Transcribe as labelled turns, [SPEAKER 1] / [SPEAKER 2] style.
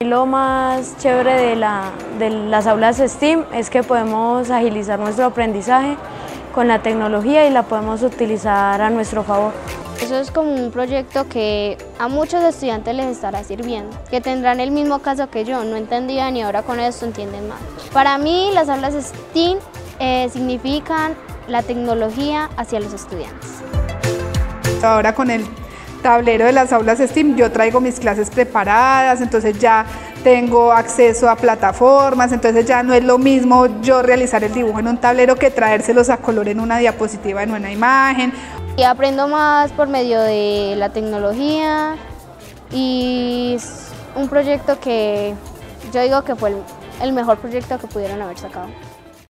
[SPEAKER 1] Lo más chévere de las aulas STEAM es que podemos agilizar nuestro aprendizaje con la tecnología y la podemos utilizar a nuestro favor.
[SPEAKER 2] Eso es como un proyecto que a muchos estudiantes les estará sirviendo, que tendrán el mismo caso que yo, no entendían y ahora con esto entienden más. Para mí las aulas STEAM significan la tecnología hacia los estudiantes.
[SPEAKER 3] Ahora con el tablero de las aulas STEAM yo traigo mis clases preparadas, entonces ya tengo acceso a plataformas, entonces ya no es lo mismo yo realizar el dibujo en un tablero que traérselos a color en una diapositiva, en una imagen.
[SPEAKER 2] Y aprendo más por medio de la tecnología y es un proyecto que yo digo que fue el mejor proyecto que pudieron haber sacado.